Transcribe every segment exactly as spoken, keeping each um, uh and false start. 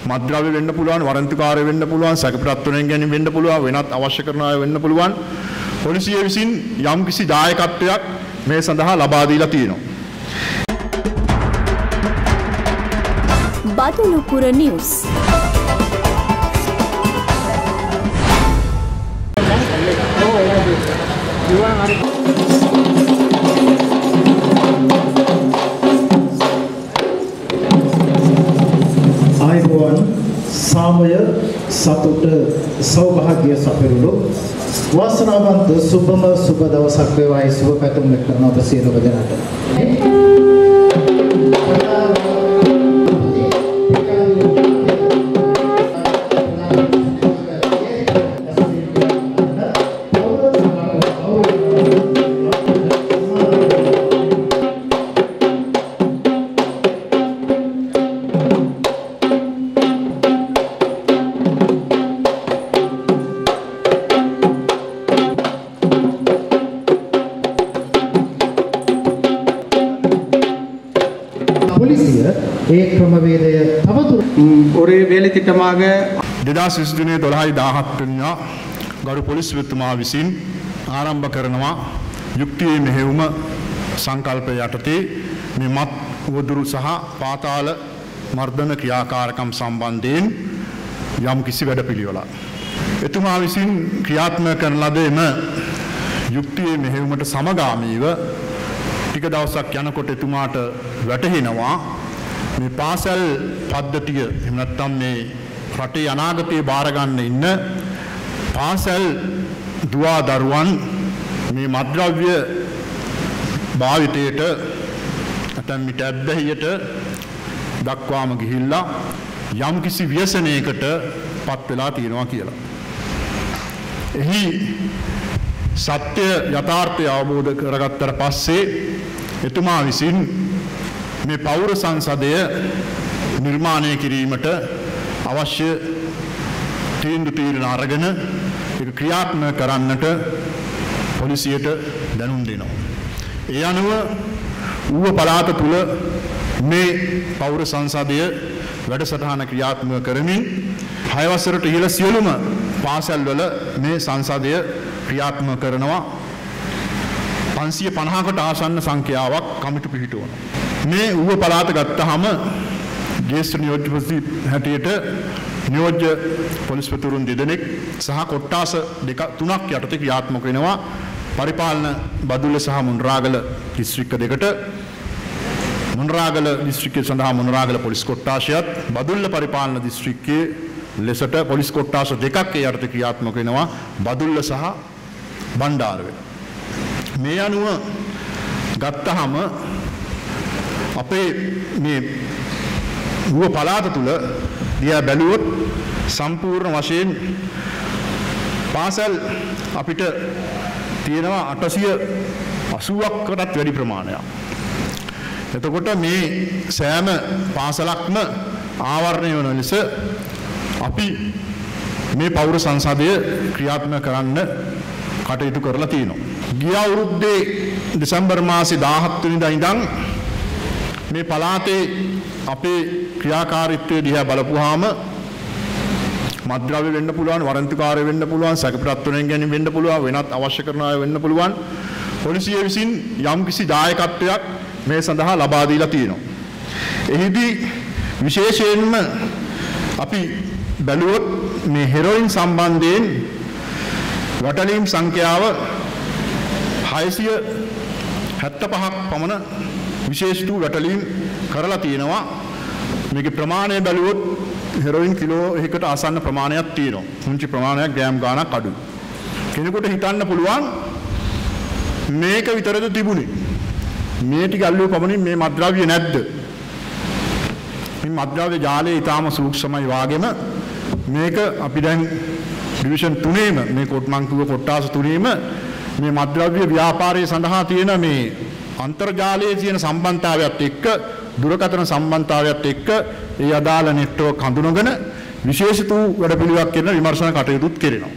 මත්ද්‍රව්‍ය වෙන්න පුළුවන්, වරන්තුකාරය වෙන්න පුළුවන්, සැකපිටත් තුනෙන් ගැනීම වෙන්න පුළුවන්, වෙනත් අවශ්‍ය කරන අය වෙන්න පුළුවන්. පොලිසිය විසින් යම්කිසි දායකත්වයක් මේ සඳහා ලබා දීලා තියෙනවා. බදුලුපුර නිවුස්. ආයුබෝවන් සාමය සතුට සෞභාග්‍ය සපිරුළු වාසනාවන්ත සුබම සුබ දවසක් වේවායි සුබ පැතුම් කරන ඔබ සියලුම දෙනාට ඒ ක්‍රමවේදය තවදුරටත් ஒரே வேலை திட்டமாக දෙදාස් විසි තුනේ දොළහයි දාහත් වෙනිදා ගරු පොලිස්පතිතුමා විසින් ආරම්භ කරනවා යුක්තියේ මෙහෙයුම සංකල්පය යටතේ මේ මත් උවදුරු සහ පාතාල මර්ධන ක්‍රියාකාරකම් සම්බන්ධයෙන් යම් කිසි වැඩපිළිවෙලක්. එතුමා විසින් ක්‍රියාත්මක කරන ලද එම යුක්තියේ මෙහෙයුමට සමගාමීව ටික දවසක් යනකොට එතුමාට වැටහෙනවා මේ පාසල් පද්ධතිය එහෙම නැත්නම් මේ රටේ අනාගතයේ බාර ගන්න ඉන්න පාසල් දුවා දරුවන් මේ මත්ද්‍රව්‍ය භාවිතයට නැත්නම් මිට ඇබ්බැහියට දක්වාම ගිහිල්ලා යම්කිසි ව්‍යසනයකට පත් වෙලා තියෙනවා කියලා. එහි සත්‍ය යථාර්ථය අවබෝධ කරගත්තට පස්සේ එතුමා විසින් මේ පෞර සංසදය නිර්මාණය කිරීමට අවශ්‍ය තීන්දුව తీරන අරගෙන ඒක ක්‍රියාත්මක කරන්නට පොලිසියට දැනුම් දෙනවා. ඒ අනුව ඌව පළාත තුල මේ පෞර සංසදය වැඩසටහන ක්‍රියාත්මක කරමින් හය වසරට ඉහළ සියලුම පාසල්වල මේ සංසදය ක්‍රියාත්මක කරනවා. පන්සිය පනහකට ආසන්න සංඛ්‍යාවක් කමිටු පිහිටවනවා. මේ ඌව පළාත ගත්තාම ජ්‍යෙෂ්ඨ නියෝජ්‍යපති හැටියට නියෝජ්‍ය පොලිස්පතිවරුන් දෙදෙනෙක් සහ කොට්ටාස දෙක තුනක් යටතේ ක්‍රියාත්මක වෙනවා. පරිපාලන බදුල්ල සහ මුන්රාගල දිස්ත්‍රික්ක දෙකට මුන්රාගල දිස්ත්‍රික්කයේ සඳහා මුන්රාගල පොලිස් කොට්ටාශයත් බදුල්ල පරිපාලන දිස්ත්‍රික්කයේ ලෙසට පොලිස් කොට්ටාස දෙකක් ඒ යටතේ ක්‍රියාත්මක වෙනවා. බදුල්ල සහ බණ්ඩාරවැල. මේ අනුව ගත්තාම අපේ මේ ඌව පළාත තුල දිහා බැලුවොත් සම්පූර්ණ වශයෙන් පාසල් අපිට තියෙනවා අටසිය අසූවක්කටත් වැඩි ප්‍රමාණයක්. එතකොට මේ සෑම පාසලක්ම ආවරණය වන ලෙස අපි මේ පෞර සංසදය ක්‍රියාත්මක කරන්න කටයුතු කරලා තියෙනවා. ගිය අවුරුද්දේ දෙසැම්බර් මාසේ දාහත් වෙනිදා ඉඳන් මේ පළාතේ අපේ ක්‍රියාකාරීත්වය දිහා බලපුවාම මත්ද්‍රව්‍ය වෙන්න පුළුවන්, වරන්තුකාරය වෙන්න පුළුවන්, සැකපිටත් තුනෙන් ගැනීම වෙන්න පුළුවන්, වෙනත් අවශ්‍ය කරන අය වෙන්න පුළුවන්. පොලිසිය විසින් යම්කිසි දායකත්වයක් මේ සඳහා ලබා දීලා තියෙනවා. එහිදී විශේෂයෙන්ම අපි බැලුවොත් මේ හෙරොයින් සම්බන්ධයෙන් වටලීම් සංඛ්‍යාව හයසිය හැත්තෑපහක් පමණ විශේෂ වූ වැටලීම් කරලා තියෙනවා. මේකේ ප්‍රමාණය බැලුවොත් හෙරොයින් කිලෝ එකකට ආසන්න ප්‍රමාණයක් තියෙනවා. පුංචි ප්‍රමාණයක් ග්‍රෑම් ගාණක් අඩුයි. කෙනෙකුට හිතන්න පුළුවන් මේක විතරද තිබුණේ? මේ ටික අල්ලුව පමණින් මේ මත්ද්‍රව්‍ය නැද්ද? මේ මත්ද්‍රව්‍ය ජාලය ඊටාම සූක්ෂමයි වාගෙම මේක අපි දැන් ඩිවිෂන් තුනේම මේ කොට්මන්කුව කොට්ටාස තුනේම මේ මත්ද්‍රව්‍ය ව්‍යාපාරය සඳහා තියෙන මේ අන්තර්ජාලයේ තියෙන සම්බන්ධතාවයත් එක්ක දුරකථන සම්බන්ධතාවයත් එක්ක ඒ අදාළ නෙට්වර්ක් හඳුනගෙන විශේෂිත වූ වැඩපිළිවෙලක් කරන විමර්ශන කටයුතුත් කෙරෙනවා.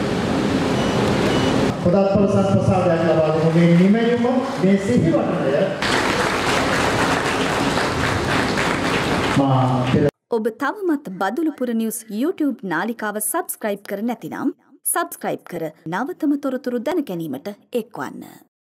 පොදත්පල සංස්ප්‍රසාදයක් ලබා දෙන මේ නිමැයුම මේ සිහිවටනය මා ඔබ තවමත් බදුලුපුර නිවුස් YouTube නාලිකාව සබස්ක්‍රයිබ් කර නැතිනම් සබස්ක්‍රයිබ් කර නවතම තොරතුරු දැන ගැනීමට එක්වන්න.